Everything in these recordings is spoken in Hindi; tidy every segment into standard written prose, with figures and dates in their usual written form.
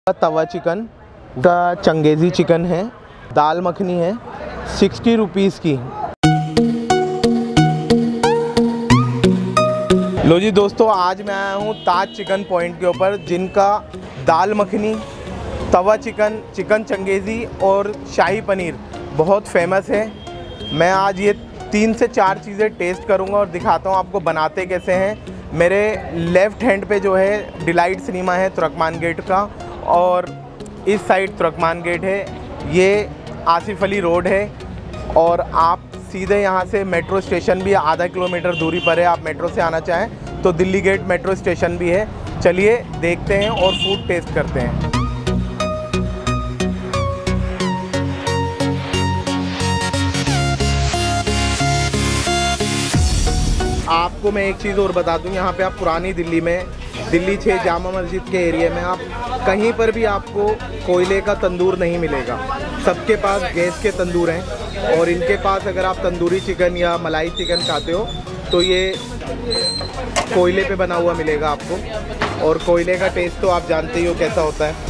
तवा चिकन का चंगेज़ी चिकन है, दाल मखनी है 60 रुपीज़ की। लो जी दोस्तों, आज मैं आया हूँ ताज चिकन पॉइंट के ऊपर, जिनका दाल मखनी, तवा चिकन, चिकन चंगेज़ी और शाही पनीर बहुत फेमस है। मैं आज ये 3 से 4 चीज़ें टेस्ट करूँगा और दिखाता हूँ आपको बनाते कैसे हैं। मेरे लेफ़्ट हैंड पे जो है डिलाइट सिनेमा है तुर्कमान गेट का, और इस साइड तुर्कमान गेट है। ये आसिफ अली रोड है और आप सीधे यहाँ से मेट्रो स्टेशन भी आधा किलोमीटर दूरी पर है। आप मेट्रो से आना चाहें तो दिल्ली गेट मेट्रो स्टेशन भी है। चलिए देखते हैं और फूड टेस्ट करते हैं। आपको मैं एक चीज़ और बता दूं, यहाँ पे आप पुरानी दिल्ली में, दिल्ली 6 जामा मस्जिद के एरिया में आप कहीं पर भी आपको कोयले का तंदूर नहीं मिलेगा। सबके पास गैस के तंदूर हैं, और इनके पास अगर आप तंदूरी चिकन या मलाई चिकन खाते हो तो ये कोयले पे बना हुआ मिलेगा आपको, और कोयले का टेस्ट तो आप जानते ही हो कैसा होता है।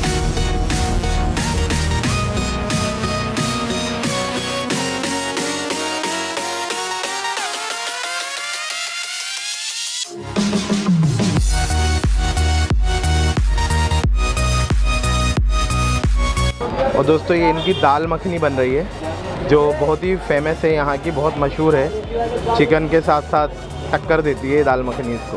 और दोस्तों, ये इनकी दाल मखनी बन रही है जो बहुत ही फेमस है, यहाँ की बहुत मशहूर है। चिकन के साथ साथ टक्कर देती है दाल मखनी इसको।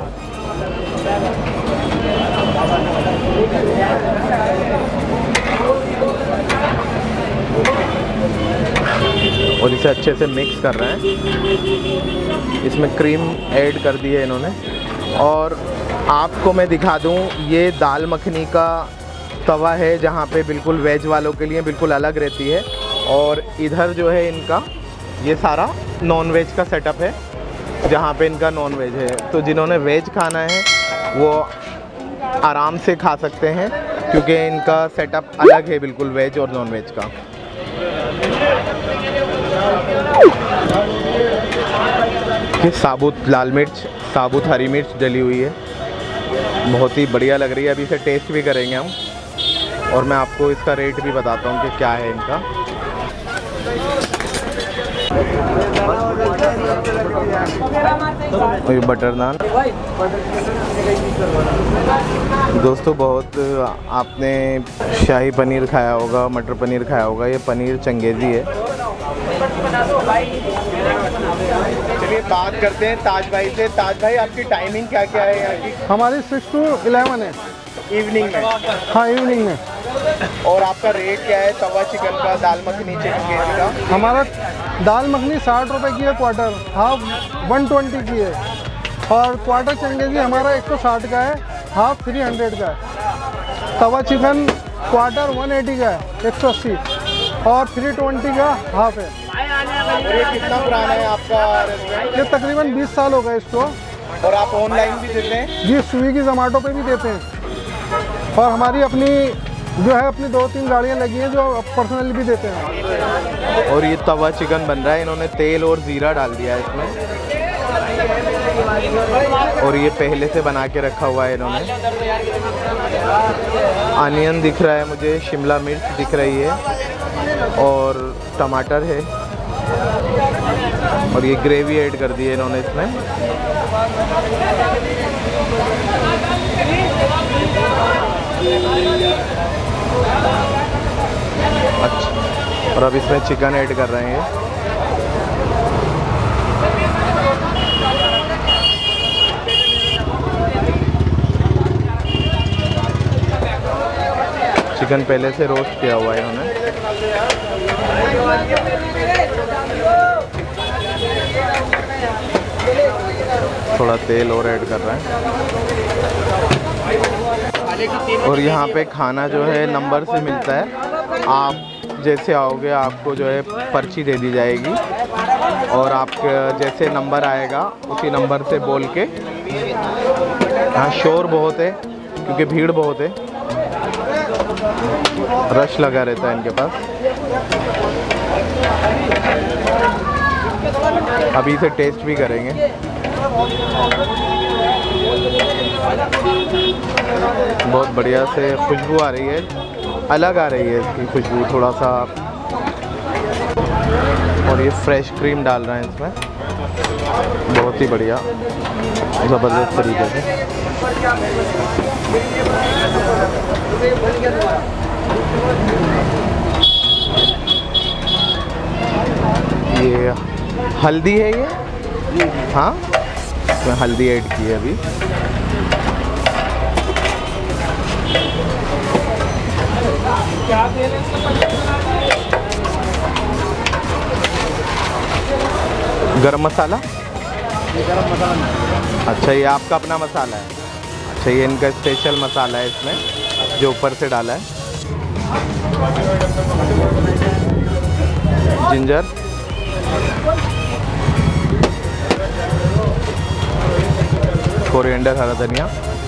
और इसे अच्छे से मिक्स कर रहे हैं। इसमें क्रीम ऐड कर दी है इन्होंने। और आपको मैं दिखा दूँ, ये दाल मखनी का तवा है जहाँ पे बिल्कुल वेज वालों के लिए बिल्कुल अलग रहती है, और इधर जो है इनका ये सारा नॉन वेज का सेटअप है, जहाँ पे इनका नॉन वेज है। तो जिन्होंने वेज खाना है वो आराम से खा सकते हैं, क्योंकि इनका सेटअप अलग है बिल्कुल वेज और नॉन वेज का। ये साबुत लाल मिर्च, साबुत हरी मिर्च डली हुई है, बहुत ही बढ़िया लग रही है। अभी इसे टेस्ट भी करेंगे हम, और मैं आपको इसका रेट भी बताता हूँ कि क्या है इनका। और ये बटर नान। दोस्तों, बहुत आपने शाही पनीर खाया होगा, मटर पनीर खाया होगा, ये पनीर चंगेज़ी है। चलिए बात करते हैं ताज भाई से। ताज भाई, आपकी टाइमिंग क्या क्या है यहाँ की? हमारी 6 to 11 है इवनिंग में। हाँ, इवनिंग में। और आपका रेट क्या है तवा चिकन का, दाल मखनी चिकन का? हमारा दाल मखनी 60 रुपये की है, क्वार्टर हाफ 120 की है, और क्वार्टर चंगेज़ी हमारा 160 का है, हाफ 300 का है। तवा चिकन क्वार्टर 180 का है, 180, और 320 का हाफ है। ये कितना पुराना है आपका रेस्टोरेंट? ये तकरीबन 20 साल हो गए इसको। और आप ऑनलाइन भी देते हैं? जी, स्विगी जोमेटो पे भी देते हैं, और हमारी अपनी जो है अपनी 2-3 गाड़ियाँ लगी हैं जो पर्सनली भी देते हैं। और ये तवा चिकन बन रहा है, इन्होंने तेल और ज़ीरा डाल दिया है इसमें, और ये पहले से बना के रखा हुआ है इन्होंने। अनियन दिख रहा है मुझे, शिमला मिर्च दिख रही है, और टमाटर है, और ये ग्रेवी ऐड कर दी है इन्होंने इसमें। अच्छा, और अब इसमें चिकन ऐड कर रहे हैं। चिकन पहले से रोस्ट किया हुआ है इन्होंने। थोड़ा तेल और ऐड कर रहे हैं। और यहाँ पे खाना जो है नंबर से मिलता है। आप जैसे आओगे आपको जो है पर्ची दे दी जाएगी, और आपका जैसे नंबर आएगा उसी नंबर से बोल के। यहाँ शोर बहुत है क्योंकि भीड़ बहुत है, रश लगा रहता है इनके पास। अभी इसे टेस्ट भी करेंगे। बहुत बढ़िया से खुशबू आ रही है, अलग आ रही है इसकी खुशबू थोड़ा सा। और ये फ्रेश क्रीम डाल रहे हैं इसमें, बहुत ही बढ़िया ज़बरदस्त तरीके से। ये हल्दी है ये, हाँ इसमें हल्दी ऐड की है अभी। गरम मसाला, अच्छा ये आपका अपना मसाला है। अच्छा ये इनका स्पेशल मसाला है इसमें जो ऊपर से डाला है। जिंजर, कोरिएंडर, हरा धनिया,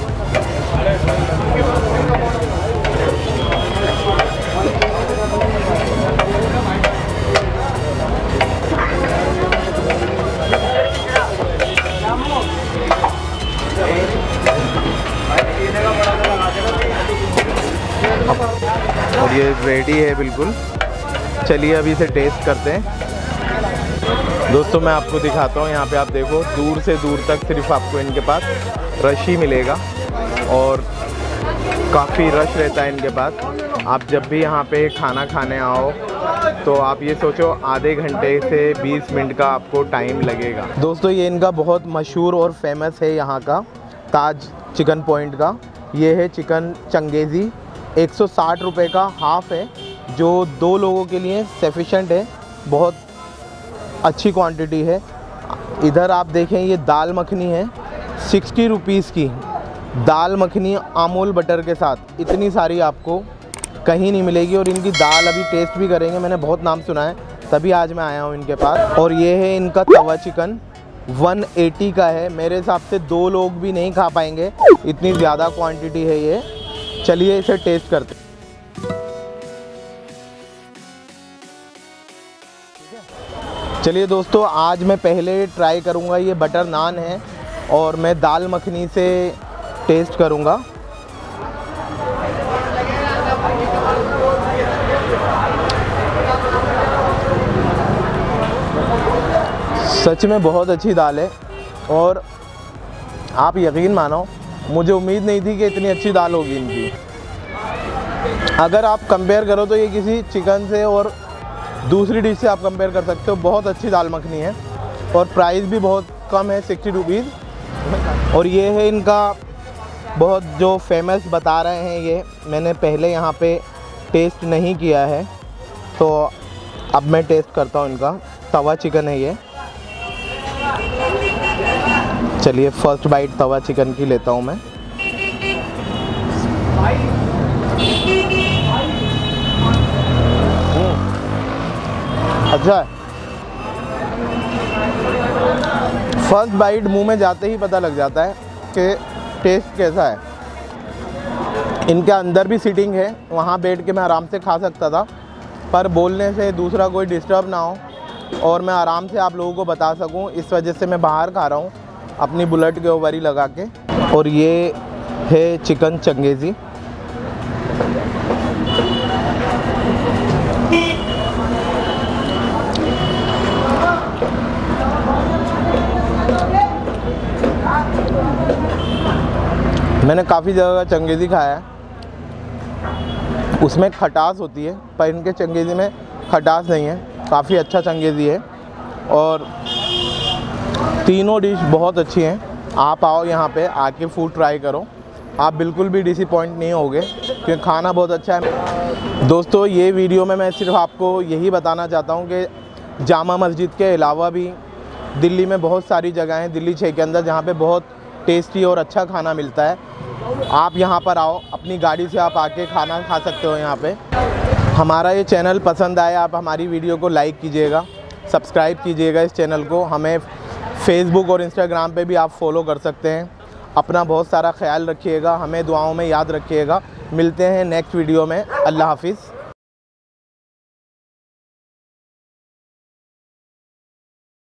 और ये रेडी है बिल्कुल। चलिए अभी इसे टेस्ट करते हैं। दोस्तों मैं आपको दिखाता हूँ, यहाँ पे आप देखो दूर से दूर तक सिर्फ आपको इनके पास रश ही मिलेगा और काफ़ी रश रहता है इनके पास। आप जब भी यहाँ पे खाना खाने आओ तो आप ये सोचो आधे घंटे से 20 मिनट का आपको टाइम लगेगा। दोस्तों ये इनका बहुत मशहूर और फेमस है यहाँ का ताज चिकन पॉइंट का। ये है चिकन चंगेज़ी, 160 रुपये का हाफ़ है, जो 2 लोगों के लिए सफिशेंट है। बहुत अच्छी क्वांटिटी है। इधर आप देखें ये दाल मखनी है 60 रुपीज़ की। दाल मखनी अमूल बटर के साथ इतनी सारी आपको कहीं नहीं मिलेगी। और इनकी दाल अभी टेस्ट भी करेंगे, मैंने बहुत नाम सुना है तभी आज मैं आया हूँ इनके पास। और ये है इनका तवा चिकन, 180 का है। मेरे हिसाब से 2 लोग भी नहीं खा पाएंगे, इतनी ज़्यादा क्वांटिटी है ये। चलिए इसे टेस्ट करते हैं। चलिए दोस्तों आज मैं पहले ट्राई करूँगा, ये बटर नान है और मैं दाल मखनी से टेस्ट करूँगा। सच में बहुत अच्छी दाल है और आप यकीन मानो मुझे उम्मीद नहीं थी कि इतनी अच्छी दाल होगी इनकी। अगर आप कंपेयर करो तो ये किसी चिकन से और दूसरी डिश से आप कंपेयर कर सकते हो। बहुत अच्छी दाल मखनी है और प्राइस भी बहुत कम है, 60 रुपीज़। और ये है इनका बहुत जो फेमस बता रहे हैं, ये मैंने पहले यहाँ पे टेस्ट नहीं किया है तो अब मैं टेस्ट करता हूँ। इनका तवा चिकन है ये। चलिए फर्स्ट बाइट तवा चिकन की लेता हूँ मैं। अच्छा है, फर्स्ट बाइट मुंह में जाते ही पता लग जाता है कि टेस्ट कैसा है। इनके अंदर भी सीटिंग है, वहाँ बैठ के मैं आराम से खा सकता था, पर बोलने से दूसरा कोई डिस्टर्ब ना हो और मैं आराम से आप लोगों को बता सकूं, इस वजह से मैं बाहर खा रहा हूं अपनी बुलेट के ऊपर ही लगा के। और ये है चिकन चंगेज़ी। मैंने काफ़ी जगह चंगेज़ी खाया है, उसमें खटास होती है, पर इनके चंगेज़ी में खटास नहीं है। काफ़ी अच्छा चंगेज़ी है और तीनों डिश बहुत अच्छी हैं। आप आओ यहाँ पे आके फूड ट्राई करो, आप बिल्कुल भी डिसअपॉइंट नहीं होगे क्योंकि खाना बहुत अच्छा है। दोस्तों ये वीडियो में मैं सिर्फ आपको यही बताना चाहता हूँ कि जामा मस्जिद के अलावा भी दिल्ली में बहुत सारी जगह हैं, दिल्ली 6 के अंदर, जहाँ पे बहुत टेस्टी और अच्छा खाना मिलता है। आप यहाँ पर आओ, अपनी गाड़ी से आप आके खाना खा सकते हो यहाँ पे। हमारा ये चैनल पसंद आए आप हमारी वीडियो को लाइक कीजिएगा, सब्सक्राइब कीजिएगा इस चैनल को। हमें फेसबुक और इंस्टाग्राम पे भी आप फॉलो कर सकते हैं। अपना बहुत सारा ख्याल रखिएगा, हमें दुआओं में याद रखिएगा। मिलते हैं नेक्स्ट वीडियो में। अल्लाह हाफिज़।